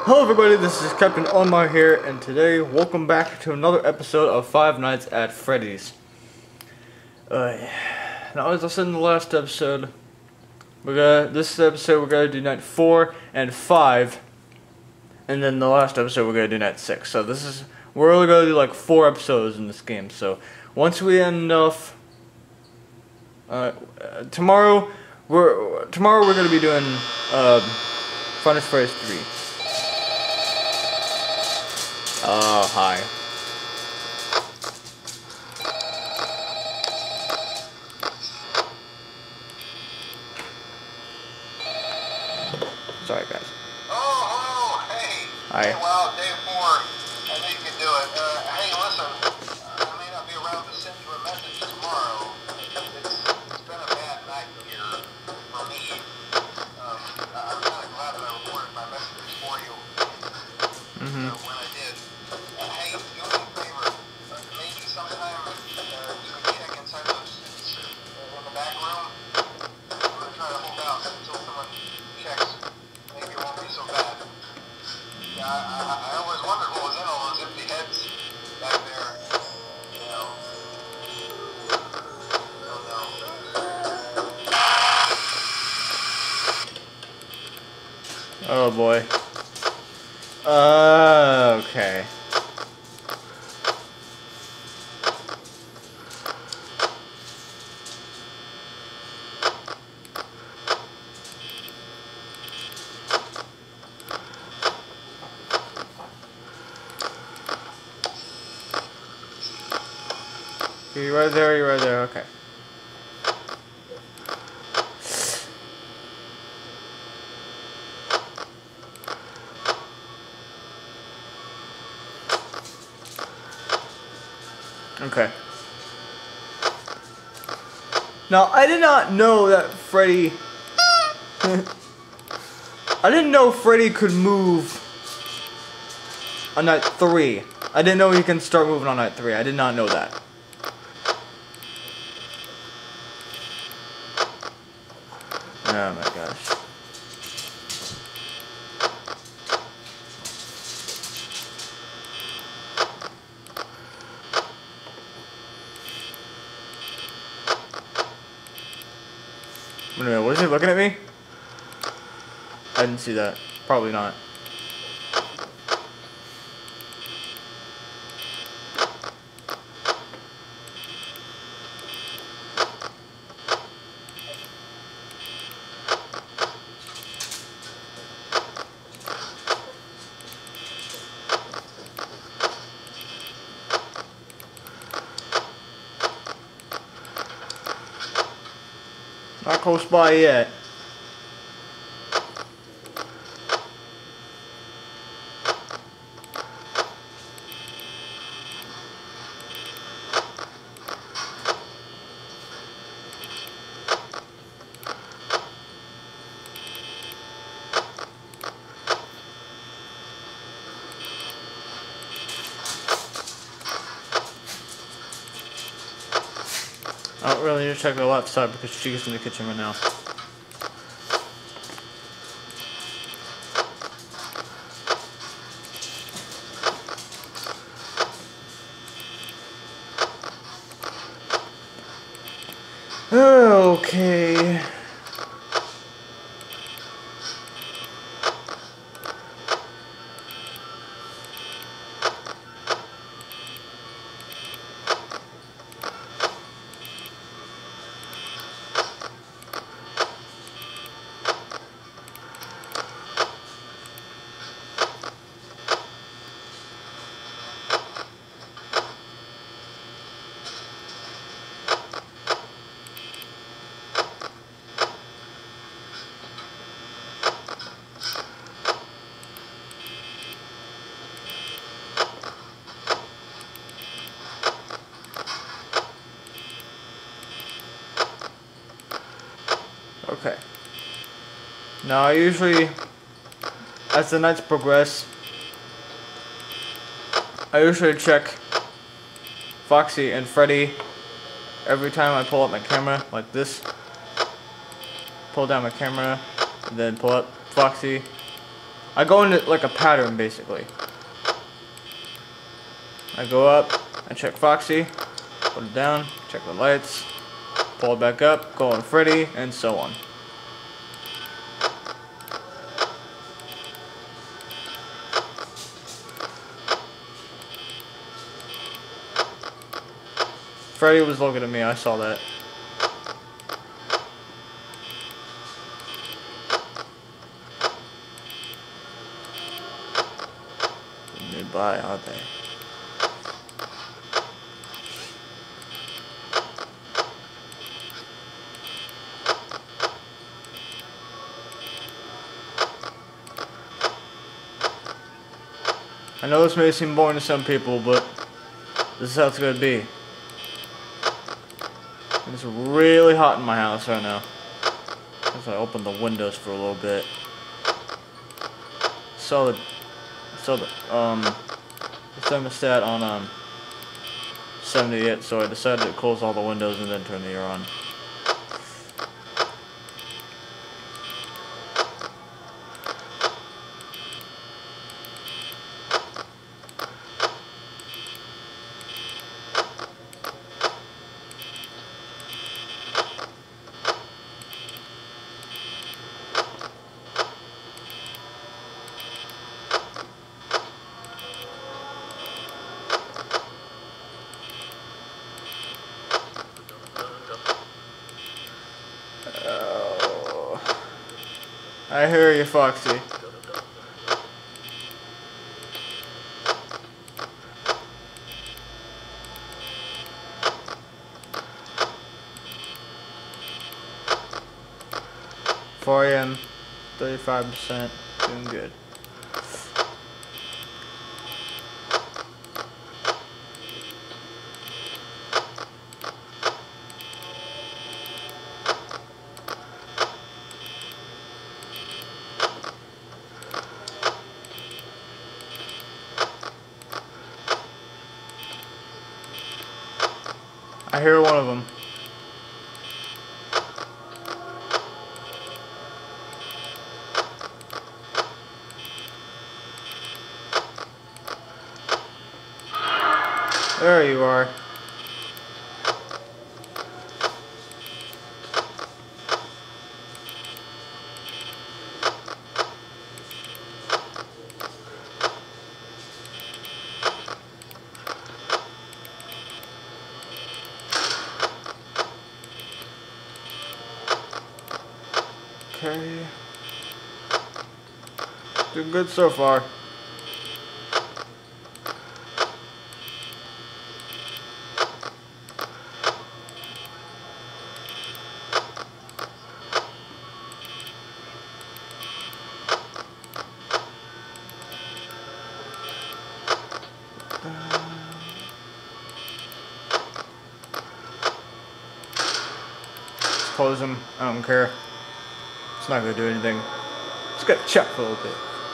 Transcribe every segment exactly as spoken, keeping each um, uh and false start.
Hello everybody, this is Captain Olimar here, and today, welcome back to another episode of Five Nights at Freddy's. Uh, now as I said in the last episode, we're gonna, this episode we're gonna do night four and five, and then the last episode we're gonna do night six. So this is, we're only gonna do like four episodes in this game, so once we end off, uh, tomorrow, we're, tomorrow we're gonna be doing, uh, Final Freddy's three. Oh, hi. Sorry, guys. Oh, hello, hey. Hi. Hey, well, day four, I know you can do it. Uh, hey, listen, I may not be around to send you a message tomorrow. It's, it's been a bad night here for me. Um, I'm kind of glad that I recorded my messages for you Mm-hmm. uh, when I did. Uh, hey, do me a favor. Uh, maybe sometime uh, you can check inside those suits uh, in the back room. I'm going to try to hold out until someone checks. Maybe it won't be so bad. Yeah, I, I, I always wondered what was in all those empty heads back there. You know. Oh no. Oh boy. Uh, okay. You right there, you right there, okay. Okay. Now, I did not know that Freddy... I didn't know Freddy could move on night three. I didn't know he can start moving on night three. I did not know that. Oh my gosh. Wait a minute, what is he looking at me? I didn't see that. Probably not. Not close by yet. I don't really need to check the left side because she's in the kitchen right now. Okay. Okay. Now I usually, as the nights progress, I usually check Foxy and Freddy every time I pull up my camera, like this. Pull down my camera, and then pull up Foxy, I go into like a pattern basically. I go up, I check Foxy, put it down, check the lights, pull it back up, go on Freddy, and so on. Freddy was looking at me, I saw that. Nearby, aren't they? I know this may seem boring to some people, but this is how it's gonna be. It's really hot in my house right now. As I open the windows for a little bit. Saw the, saw the um, the thermostat on um seventy-eight, so I decided to close all the windows and then turn the air on. I hear you, Foxy. four A M, thirty-five percent, doing good. I hear one of them. There you are. Okay. Doing good so far. Just close them. I don't care. It's not gonna do anything. Just gotta check for a little bit.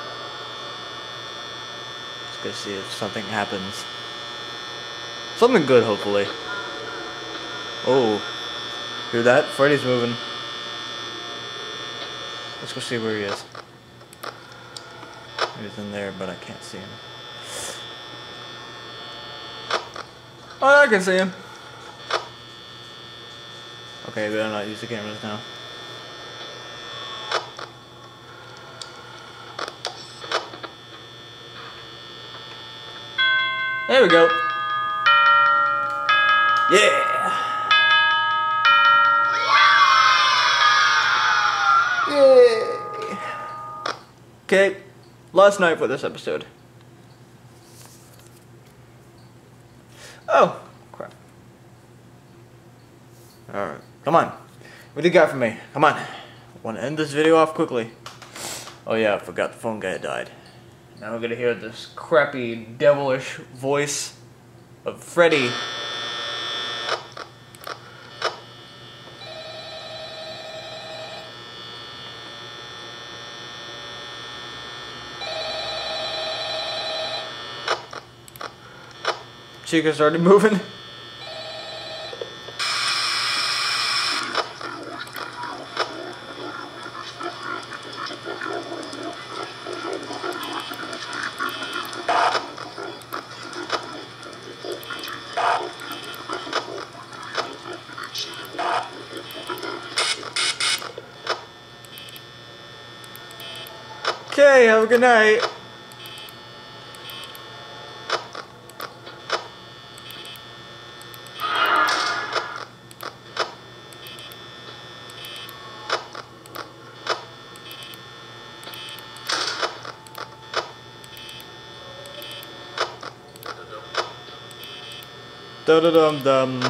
Just gonna see if something happens. Something good, hopefully. Oh, hear that? Freddy's moving. Let's go see where he is. He's in there, but I can't see him. Oh, I can see him. Okay, we better not use the cameras now. There we go. Yeah. Yay. Okay, last night for this episode. Oh, crap. Alright, come on. What do you got for me? Come on. I want to end this video off quickly. Oh yeah, I forgot the phone guy died. Now we're gonna hear this crappy, devilish voice of Freddy. Chica's already moving. good night. Da da dum dum.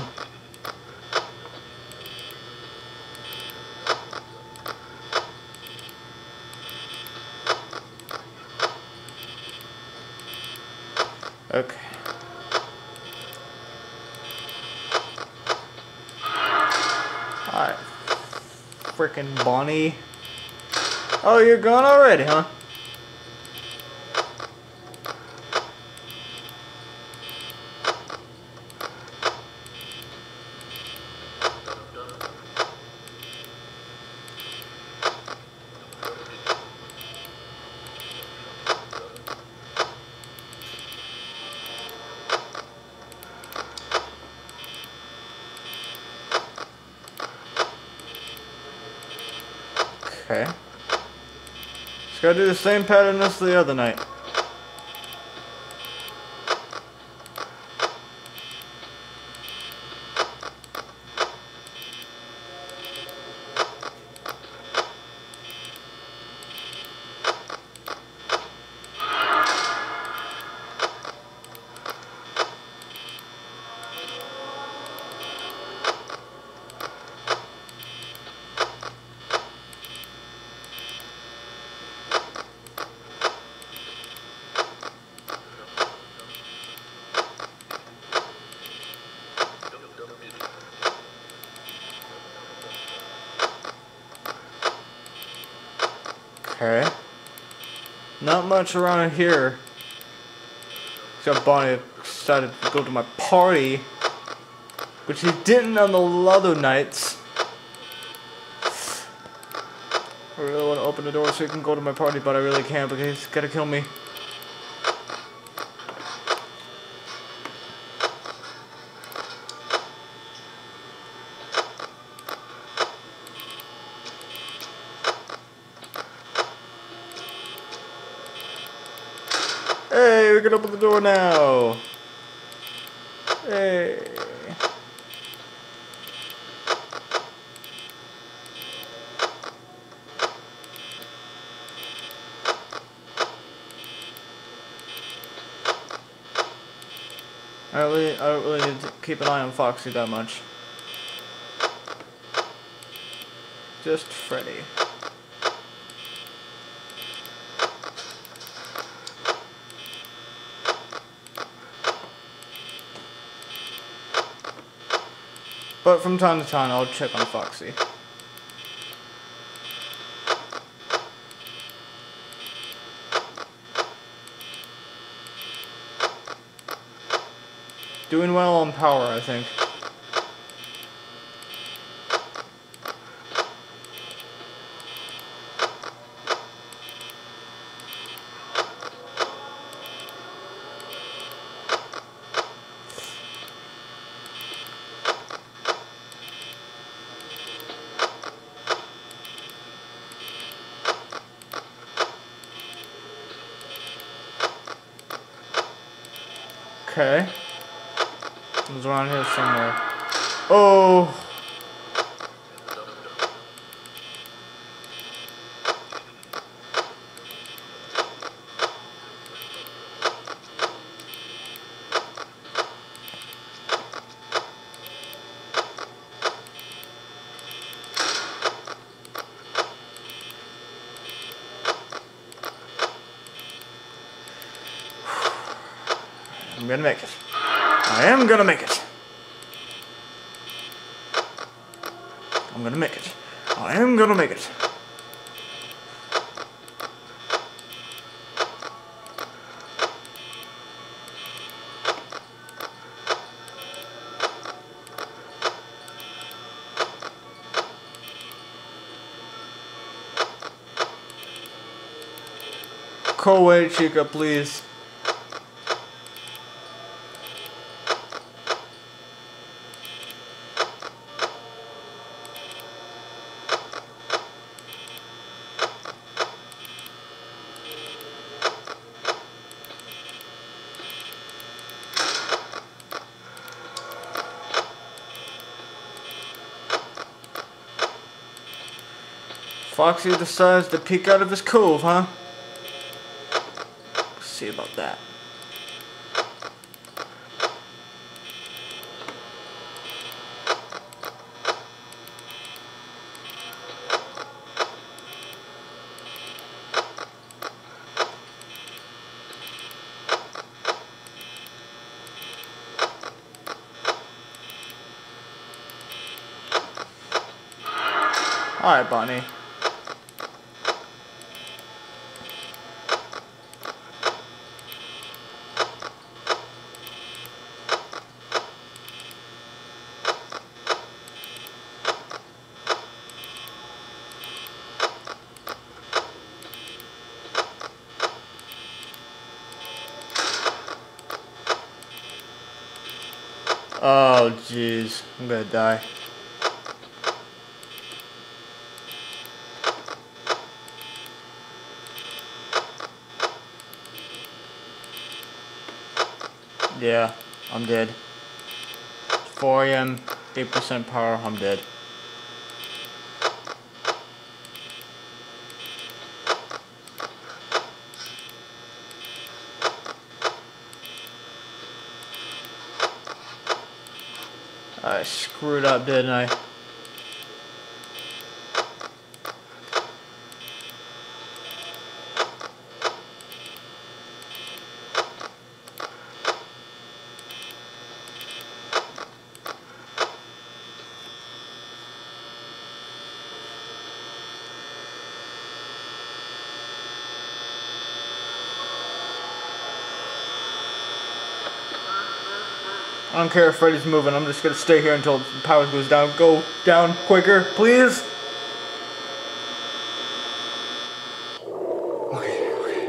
Okay. Alright. Frickin' Bonnie. Oh, you're gone already, huh? Okay. Just gotta do the same pattern as the other night. Okay. Not much around here. Except Bonnie decided to go to my party, which he didn't on the other nights. I really want to open the door so he can go to my party, but I really can't because he's gotta kill me. Hey, we can open the door now. Hey. I don't really, I don't really need to keep an eye on Foxy that much. Just Freddy. But from time to time, I'll check on Foxy. Doing well on power, I think. Okay. It was around here somewhere. Oh! I'm gonna make it. I am gonna make it. I'm gonna make it. I am gonna make it. Go away, Chica, please. Foxy decides to peek out of his cove, huh? Let's see about that. Alright, Bonnie. Oh, jeez. I'm gonna die. Yeah, I'm dead. four A M, eight percent power, I'm dead. I screwed up, didn't I? I don't care if Freddy's moving, I'm just gonna stay here until the power goes down. Go down quicker, please! Okay, okay,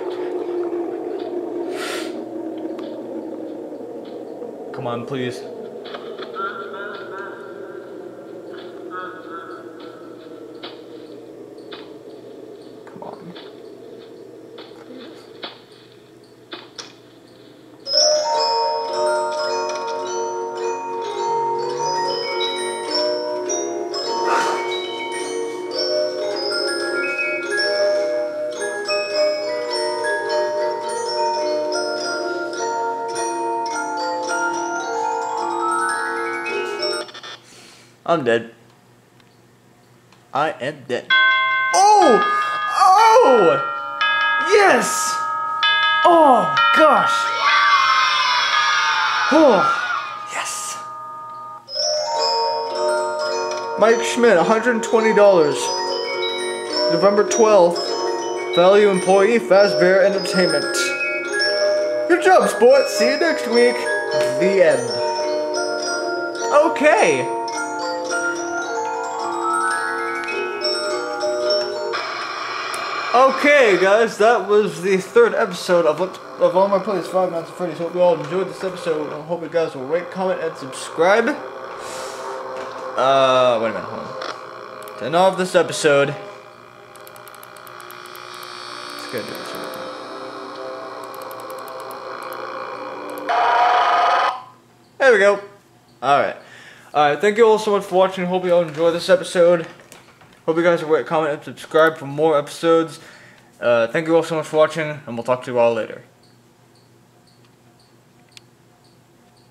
okay. Come on, please. Come on. I'm dead. I am dead. Oh! Oh! Yes! Oh, gosh! Oh, yes! Mike Schmidt, one hundred twenty dollars. November twelfth. Value employee, Fazbear Entertainment. Good job, sport. See you next week. The end. Okay. Okay, guys, that was the third episode of of Olimar Plays Five Nights at Freddy's. Hope you all enjoyed this episode. I hope you guys will rate, comment, and subscribe. Uh, wait a minute, hold on. To end off this episode, let's go do this real quick. There we go. Alright. Alright, thank you all so much for watching. Hope you all enjoyed this episode. Hope you guys will rate, comment, and subscribe for more episodes. Uh, thank you all so much for watching, and we'll talk to you all later.